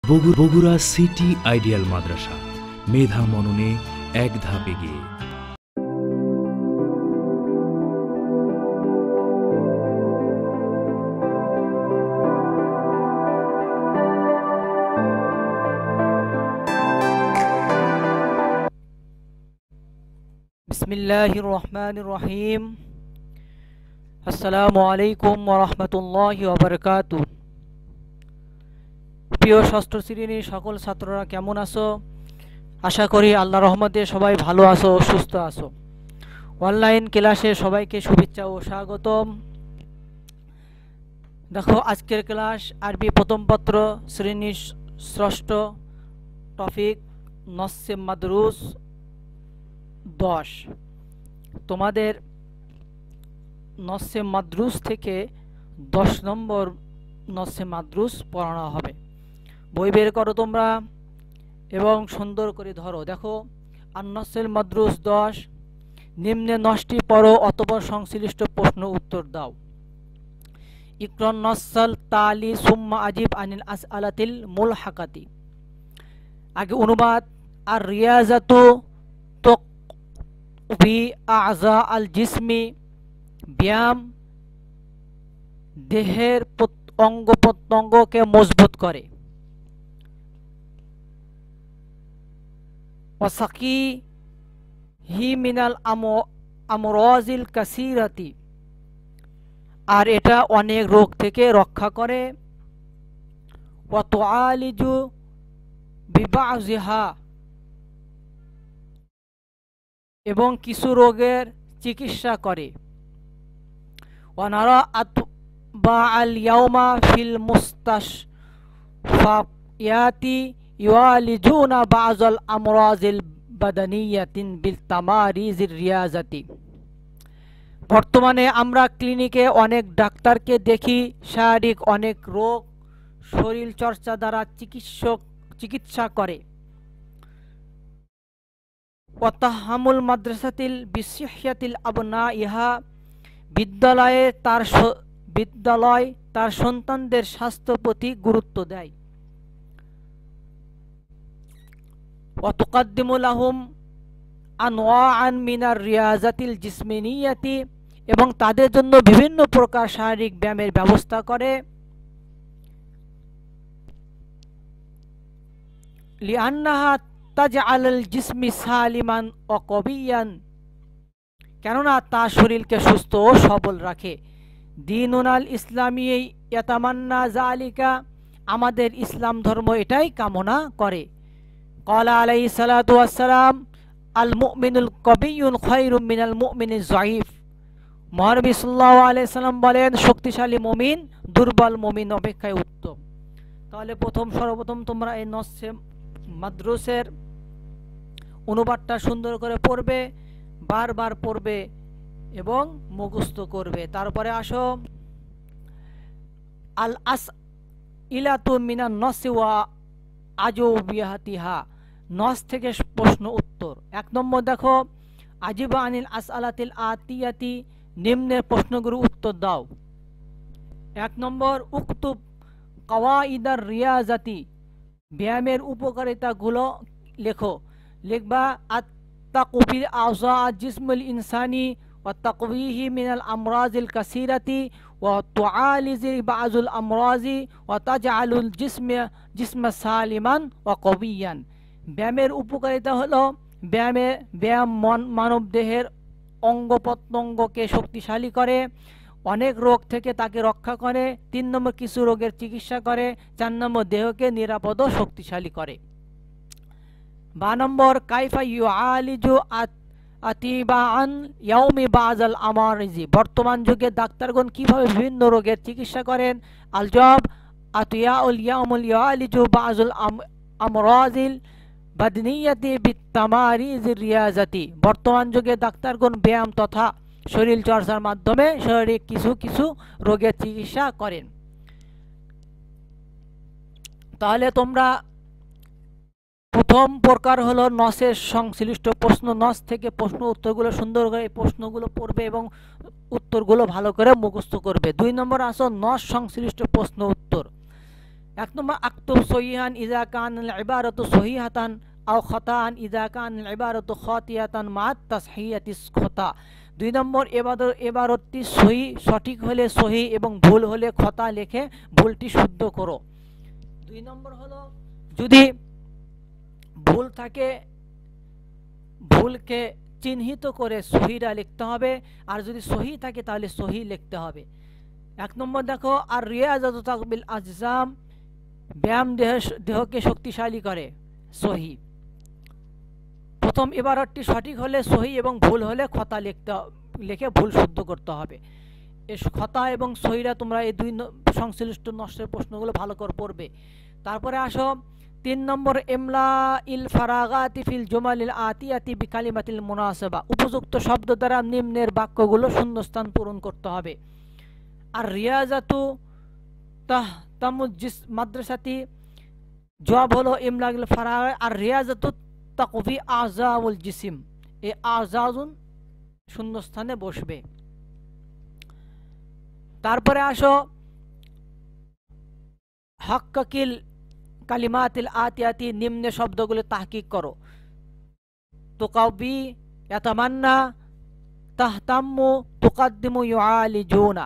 Bogura city ideal মাদ্রাসা, মেধা মননে এক ধাপ এগিয়ে। বিসমিল্লাহির রহমানির রহিম। আসসালামু আলাইকুম ওয়া রাহমাতুল্লাহি ওয়া বারাকাতুহু। প্রিয় ষষ্ঠ শ্রেণীর সকল ছাত্ররা কেমন আছো? আশা করি আল্লাহর রহমতে সবাই ভালো আছো, সুস্থ আছো। অনলাইন ক্লাসে সবাইকে শুভেচ্ছা ও স্বাগতম। দেখো, আজকের ক্লাস আরবি প্রথম পত্র শ্রেণী ষষ্ঠ, টপিক নসে মাদরুস 10। তোমাদের নসে মাদরুস থেকে 10 নম্বর নসে মাদরুস পড়ানো হবে। বই বের করো তোমরা এবং সুন্দর করে ধরো। দেখো, আর নসে মাদরুস 10, নিম্নে 9টি পড়ো অতঃপর সংশ্লিষ্ট প্রশ্ন উত্তর দাও। ইকরান নসল তালি সুম্মা আজিব আনিল আসআলাতিল মুলহাকাতি। আগে অনুবাদ। আর রিয়াজাতু তুকবি আযা আল জিসমি, ব্যায়াম দেহের অঙ্গ প্রত্যঙ্গকে মজবুত করে। ওয়াসাকি হি মিনাল আমরাজিল কাসিরাতি, আর এটা অনেক রোগ থেকে রক্ষা করে। ওয়া তুআলিজু বিবাযিহা, এবং কিছু রোগের চিকিৎসা করে। ওয়ানারা আতবাআল ইয়াউমা ফিল মুস্তাশফায়াতি ইউআলিজুনা বাযআল আমরাজিল বাদানিয়াতিন বিল তামারিজির রিয়াজাতি। বর্তমানে আমরা ক্লিনিকে অনেক ডাক্তারকে দেখি, শারীরিক অনেক রোগ শরীর চর্চা দ্বারা চিকিৎসা করে। ওয়াতাহামুল মাদ্রাসাতিল বিসিহ্যাতিল আবনাইহা, বিদ্যালয় তার সন্তানদের স্বাস্থ্য প্রতি গুরুত্ব দেয়। ওয়া তুকদ্দিমু লাহুম আনওয়াআন মিনার রিয়াজাতিল জিসমিনিয়াতি, এবং তাদের জন্য বিভিন্ন প্রকার শারীরিক ব্যায়ামের ব্যবস্থা করে। লিআন্নাহা তাজআলুল জিসমি সালিমান ওয়া কবিয়ান, কেননা তা শরীরকে সুস্থ ও সবল রাখে। দীনুনাল ইসলামী ইয়াতামান্না যালিকা, আমাদের ইসলাম ধর্ম এটাই কামনা করে। ক্বালা আলাইহিস সালাতু ওয়াস সালাম আল মুমিনুল কবিয়্যুন খায়রুম মিনাল মুমিনিজ যায়ীফ। মহানবী সাল্লাল্লাহু আলাইহি সাল্লাম বলেন, শক্তিশালী মুমিন দুর্বল মুমিন অপেক্ষায় উত্তম। তাহলে সর্বপ্রথম তোমরা এই নসে মাদরুসের অনুবাদটা সুন্দর করে পড়বে, বারবার পড়বে এবং মুখস্থ করবে। তারপরে আসো আল আসইলাতু মিনান নসি ওয়া আজওবিয়াতিহা, নস থেকে প্রশ্ন উত্তর। 1 নম্বর দেখো, আজিবা আনিল আসআলাতিল আতিয়াতি, নিম্নের প্রশ্নগুলো উত্তর দাও। 1 নম্বর, উক্তুব কাওয়াইদার রিয়াজাতি, ব্যায়ামের উপকারিতাগুলো লেখো। লিখবা আত-তাকওয়ি আযা জিসমুল ইনসানি ওয়া তাকওয়িহি মিনাল আমরাজিল কাসিরাতি ওয়া তুআলিজি বাযুল আমরাজি ওয়া তাজআলুল জিসমা সালিমান ওয়া কবিয়ান। ব্যায়ামের উপকারিতা হলো ব্যায়াম মানব দেহের অঙ্গ প্রত্যঙ্গকে শক্তিশালী করে, অনেক রোগ থেকে তাকে রক্ষা করে। 3 নম্বর, কিছু রোগের চিকিৎসা করে। 4 নম্বর, দেহকে নিরাপদ ও শক্তিশালী করে। 12 নম্বর, কাইফা ইউআলিজু আতিবাআন ইয়াউমি বাযআল আমারিজি, বর্তমান যুগে ডাক্তারগণ কিভাবে বিভিন্ন রোগের চিকিৎসা করেন। আল জবাব আতিয়াউল ইয়াউমুল ইউআলিজু বাযআল আমরাজিল বাদনিয়াতি বিতামারিজির রিয়াজাতি, বর্তমান যুগে ডাক্তারগণ ব্যায়াম তথা শরীর চর্চার মাধ্যমে শারীরিক কিছু রোগের চিকিৎসা করেন। তাহলে তোমরা প্রথম প্রকার হলো নসের সংশ্লিষ্ট প্রশ্ন। নস থেকে প্রশ্ন উত্তরগুলো সুন্দর করে এই প্রশ্নগুলো পড়বে এবং উত্তরগুলো ভালো করে মুখস্থ করবে। 2 নম্বর আসো নস সংশ্লিষ্ট প্রশ্ন উত্তর। এক নম্বর আক্তুব সহিহান ইযা কানাল ইবারাতু সহিহাতান আও খাতাআন ইযা কানাল ইবারাতু খাতিয়াতান মা'আত তাসহিয়াতিস খতা। 2 নম্বর ইবারতটি সহি সঠিক হলে সহি এবং ভুল হলে খতা লিখে ভুলটি শুদ্ধ করো। 2 নম্বর হলো যদি ভুল থাকে ভুলকে চিহ্নিত করে সহিটা লিখতে হবে, আর যদি সহি থাকে তাহলে সহি লিখতে হবে। 1 নম্বর দেখো আর রিয়াজাতু তাকবিল আজজাম, ব্যায়াম দেহকে শক্তিশালী করে, সহি। প্রথম ইবারতটি সঠিক হলে সহি এবং ভুল হলে খতা লিখে ভুল শুদ্ধ করতে হবে। এই খতা এবং সহিরা তোমরা এই 2 সংশ্লিষ্ট নষ্টের প্রশ্নগুলো ভালো করে পড়বে। তারপরে আসো 3 নম্বর ইমলা ইল ফারাগাতি ফিল জুমালিল আতিয়াতি বিকালিমাতিল মুনাসাবা, উপযুক্ত শব্দ দ্বারা নিম্নের বাক্যগুলো শূন্যস্থান পূরণ করতে হবে। আর রিয়াজাতু তাহতামুজিস মাদ্রাসাতি, জবাব হলো ইমলা ইল ফারাগা আর রিয়াজাতু তাকফি আযাউল জিসিম, এই আযাউন শূন্যস্থানে বসবে। তারপরে আসো হাক্কাকিল কালিমাতিল আতিয়াতি, নিম্ন শব্দগুলো তাহকিক করো। তুকাবি, ইয়াতামান্না, তাহতাম্মু, তুকাদ্দিমু, ইউআলিজুনা।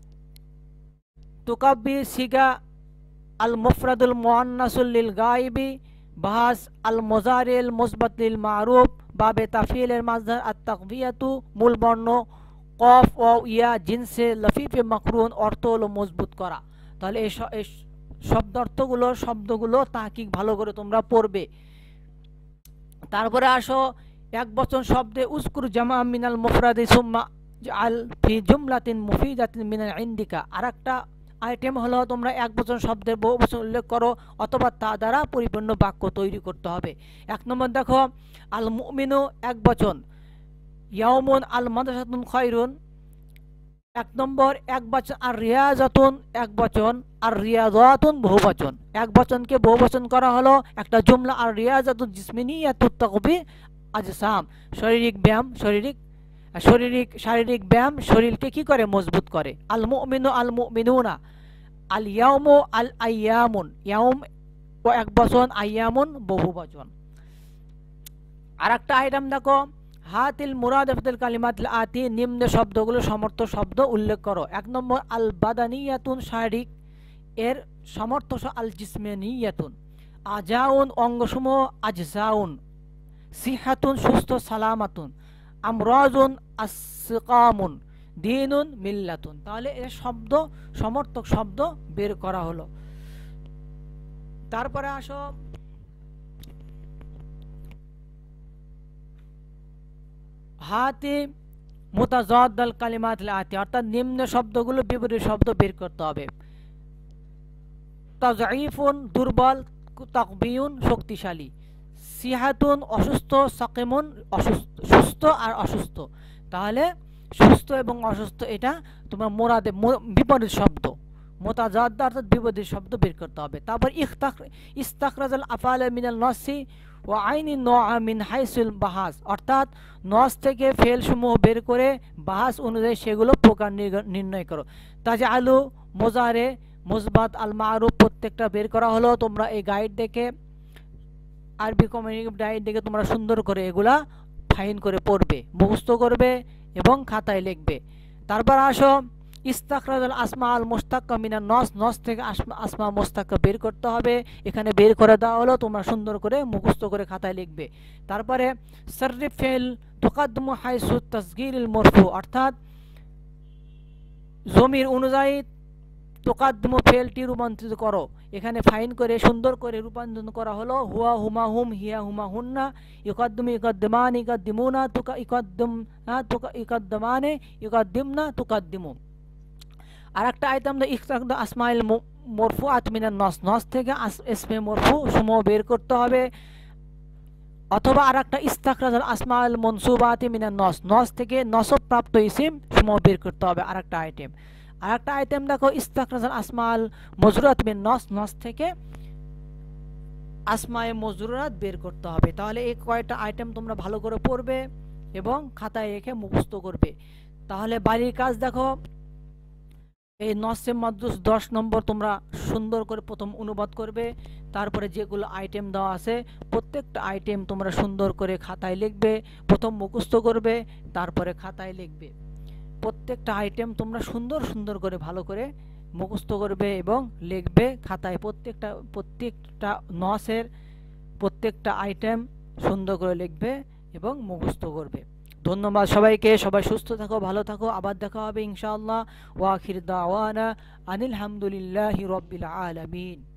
তুকাবি সিগা আল মুফরাদুল মুআন্নাসুল লিল গায়বি, বাহাস আল মুজারিল মুসবাত লিল মারুফ, বাবে তাফিলের মাজদার আত তাকবিয়াতু, মূল বর্ণ কফ ও ইয়া জিনসে লফিফে মাকরুন, অর্থ হলো মজবুত করা। তাহলে এই শব্দগুলো তাহকিক ভালো করে তোমরা পড়বে। তারপরে আসো এক বচন শব্দে উজকুর জামা মিনাল মুফরাদি সুম্মা আল ফি জুমলাতিন মুফিদাতিন মিনাল ইন্দিকা। আরেকটা আইটেম হলো তোমরা এক বচন শব্দের বহু বচন উল্লেখ করো অথবা তা দ্বারা পরিপূর্ণ বাক্য তৈরি করতে হবে। 1 নম্বর দেখো আল মুমিনু এক বচন, ইয়াউমুন আল মাদ্রাসাতুন খায়রুন। 1 নম্বর এক বচন আর রিয়াজাতুন এক বচন, আর রিয়াযাতুন বহুবচন। এক বচনকে বহুবচন করা হলো একটা জুমলা। আর রিয়াজাতুল জিসমিনিয়াতুত তাকবি আজসাম, শারীরিক ব্যায়াম, শারীরিক ব্যায়াম শরীরকে কি করে মজবুত করে। আল মুমিনু আল মুমিনুনা, আল ইয়াউমু আল আইয়ামুন, ইয়াউম ও এক বচন, আইয়ামুন বহুবচন। আরেকটা আইটেম দেখো হাতিল মুরাদাফাতুল কালিমাতিল আতি, নিম্ন শব্দগুলো সমর্থ শব্দ উল্লেখ করো। 1 নম্বর আল বাদানিয়াতুন শারীরিক, এর সমর্থ আল জিসমানিয়াতুন। আজাউন অঙ্গসমূহ, আজজাউন। সিহাতুন সুস্থ, সালামাতুন। আমরাজুন আসকামুন। দিনুন মিল্লাতুন। তাহলে এর শব্দ সমর্থক শব্দ বের করা হলো। তারপরে আসো হাতি মুতাজাদ্দাল কালিমাতিল আতি, অর্থাৎ নিম্ন শব্দগুলো বিপরীত শব্দ বের করতে হবে। তাযঈফুন দুর্বল, তাকবিয়ুন শক্তিশালী। সিহাতুন অসুস্থ, সাকিমুন সুস্থ আর অসুস্থ। তাহলে সুস্থ এবং অসুস্থ এটা তোমার মোরাদে বিপরীত শব্দ, মুতাজাদ্দা অর্থাৎ বিপরীত শব্দ বের করতে হবে। তারপর ইস্তাখরাজাল আফআল মিনাল নসি ওয়া আইনি নআ মিন হাইসুল বাহাস, অর্থাৎ নস থেকে ফেল সমূহ বের করে বাহাস অনুযায়ী সেগুলো প্রকার নির্ণয় করো। তাজআলু মুজারে মুসবাত আল মারুফ, প্রত্যেকটা বের করা হলো। তোমরা এই গাইড দেখে আরবি কমিউনিকেটিভ গাইড দেখে তোমরা সুন্দর করে এগুলা ফাইন করে পড়বে, মুখস্থ করবে এবং খাতায় লিখবে। তারপর আসো ইস্তাখরাজাল আসমা আল মুস্তাক্কা মিনান নস, নস থেকে আসমা মুস্তাক্কা বের করতে হবে। এখানে বের করে দেওয়া হলো, তোমরা সুন্দর করে মুখস্থ করে খাতায় লিখবে। তারপরে সাররিফ ফিল তুকাদ্দমু হাইসু তাসগীরিল মারফু, অর্থাৎ জমির অনুযায়ী তুকাদ্দমু ফেলটি রূপান্তরিত করো। এখানে ফাইন করে সুন্দর করে রূপান্তর করা হলো হুয়া হুমা হুম, হিয়া হুমা হুন্না, ইকাদ্দুমু ইকাদ্দিমানি ইকাদ্দিমুনা, ইকাদ্দিমানে ইকাদ্দিমনা, তুকাদ্দিমু। আরেকটা আইটেম ইস্তাখরাজ আসমাইল মারফুআত মিনান নস, নস থেকে ইসমে মারফু সমূহ বের করতে হবে। অথবা আরেকটা ইস্তাখরাজাল আসমাইল মনসুবাতি মিনান নস, নস থেকে নসব প্রাপ্ত ইসিম সমূহ বের করতে হবে। আরেকটা আইটেম দেখো ইস্তাখরাজাল আসমাল মজরুরাত মিন নস, নস থেকে আসমায়ে মজরুরাত বের করতে হবে। তাহলে এই কয়টা আইটেম তোমরা ভালো করে পড়বে এবং খাতায় রেখে মুখস্থ করবে। তাহলে বাড়ির কাজ দেখো এই নসে মাদ্রুস 10 নম্বর তোমরা সুন্দর করে প্রথম অনুবাদ করবে, তারপরে যেগুলো আইটেম দেওয়া আছে প্রত্যেকটা আইটেম তোমরা সুন্দর করে খাতায় লিখবে, প্রথম মুখস্থ করবে তারপরে খাতায় লিখবে। প্রত্যেকটা আইটেম তোমরা সুন্দর সুন্দর করে ভালো করে মুখস্থ করবে এবং লিখবে খাতায়। প্রত্যেকটা নসের প্রত্যেকটা আইটেম সুন্দর করে লিখবে এবং মুখস্থ করবে। ধন্যবাদ সবাইকে, সবাই সুস্থ থাকো, ভালো থাকো, আবার দেখা হবে ইনশাআল্লাহ। ওয়া আখির দাওয়ানা আনিল হামদুলিল্লাহি রাব্বিল আলামিন।